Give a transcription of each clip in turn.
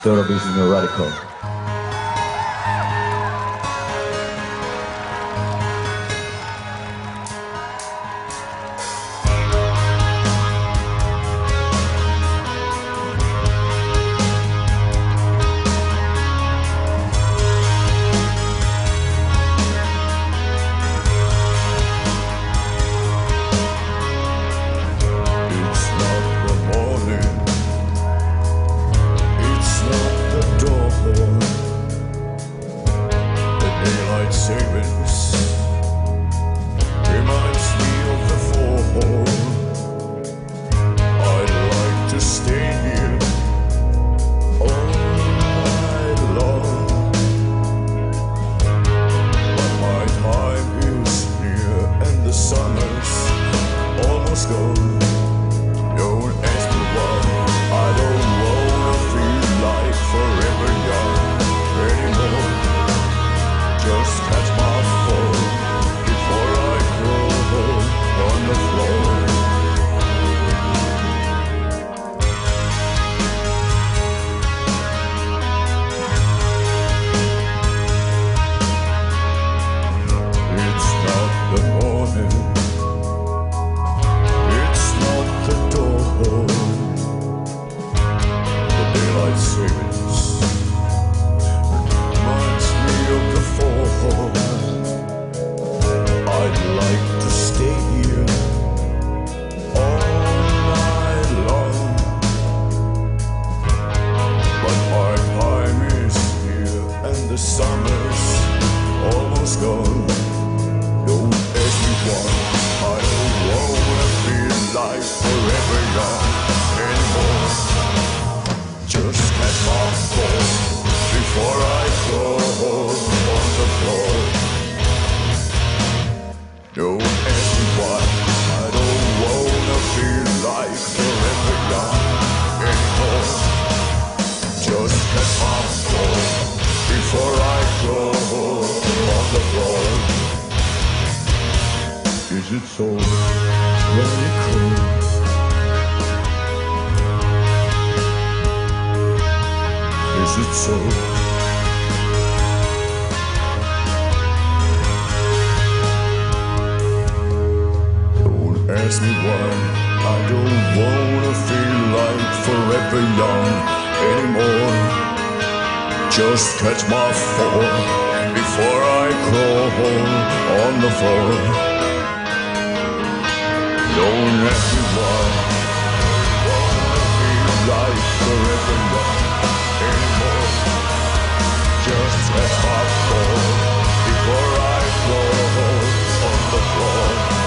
Total business no radical. It's not the morning, it's not the dawn. The daylight savings reminds me of the fall. I'd like to stay here all night long, but my time is near and the summer's almost gone. Don't ask me why, I don't wanna feel like forever young anymore. Just catch my fall before I crawl on the floor. It's not the morning, it's not the dawn. The daylight savings reminds me of the fall. I'd like to stay here all night long, but my time is here and the summer's almost gone. Don't ask me why, I don't wanna feel like forever young anymore. Just catch my fall before I go on the floor. Don't ask me why, I don't wanna feel like forever young anymore. Just catch my fall before I go on the floor. Is it so radical? Is it so? Don't ask me why, I don't wanna feel like forever young anymore. Just catch my fall before I crawl on the floor. Don't ask me why, I wanna feel like forever young anymore. Just catch my fall before I crawl on the floor.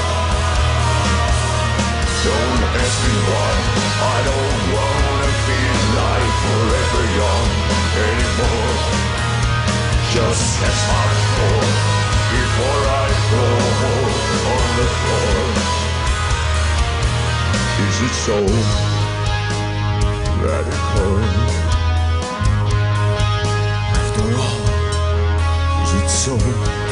Don't ask me why, I don't wanna feel like forever young anymore. Just catch my fall before I crawl on the floor. Is it so radical? After all, is it so